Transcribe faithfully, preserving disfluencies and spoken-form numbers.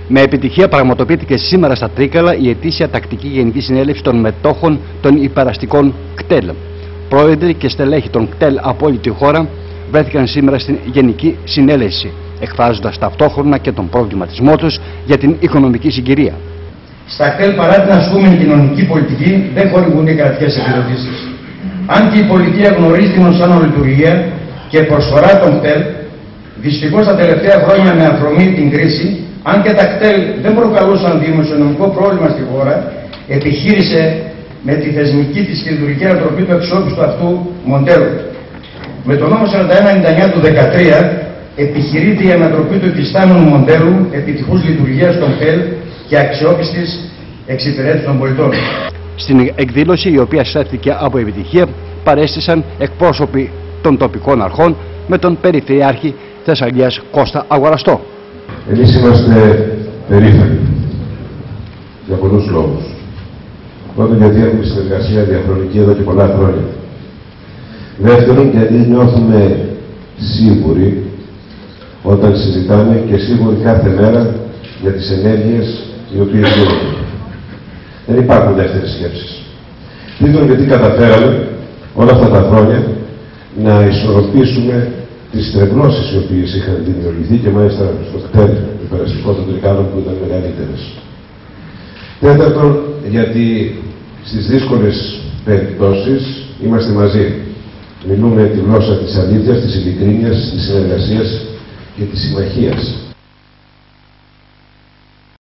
Με επιτυχία πραγματοποιήθηκε σήμερα στα Τρίκαλα η ετήσια τακτική γενική συνέλευση των μετόχων των υπεραστικών κτέλ. Πρόεδροι και στελέχοι των κτέλ από όλη τη χώρα βρέθηκαν σήμερα στην γενική συνέλευση, εκφράζοντας ταυτόχρονα και τον προβληματισμό τους για την οικονομική συγκυρία. Στα κτέλ, παρά την ασκούμενη κοινωνική πολιτική, δεν χορηγούνται κρατικές επιδοτήσεις. Αν και η πολιτεία γνωρίζει την ως άνω λειτουργία και προσφορά των κτέλ, δυστυχώς τα τελευταία χρόνια με αφορμή την κρίση, αν και τα κτέλ δεν προκαλούσαν δημοσιονομικό πρόβλημα στη χώρα, επιχείρησε με τη θεσμική της και λειτουργική ανατροπή του αξιόπιστου αυτού μοντέλου. Με τον νόμο σαράντα ένα ενενήντα εννιά του δύο χιλιάδες δεκατρία επιχειρείται η ανατροπή του υφιστάμενου μοντέλου επιτυχούς λειτουργίας των κτέλ και αξιόπιστης εξυπηρέτησης των πολιτών. Στην εκδήλωση, η οποία στέφθηκε από επιτυχία, παρέστησαν εκπρόσωποι των τοπικών αρχών με τον Περιφερειάρχη Θεσσαλίας Κώστα Αγοραστό. Εμείς είμαστε περήφανοι για πολλούς λόγους. Πρώτον, γιατί έχουμε συνεργασία διαχρονική εδώ και πολλά χρόνια. Δεύτερον, γιατί νιώθουμε σίγουροι όταν συζητάμε και σίγουροι κάθε μέρα για τις ενέργειες οι οποίες γίνονται. Δεν υπάρχουν δεύτερες σκέψεις. Τρίτον, γιατί καταφέραμε όλα αυτά τα χρόνια να ισορροπήσουμε τις στρεβλώσεις οι οποίες είχαν δημιουργηθεί και μάλιστα στο κτέλ υπεραστικό των Τρικάλων που ήταν μεγαλύτερες. Τέταρτον, γιατί στις δύσκολες περιπτώσεις είμαστε μαζί. Μιλούμε τη γλώσσα της αλήθειας, της ειλικρίνειας, της συνεργασίας και της συμμαχίας.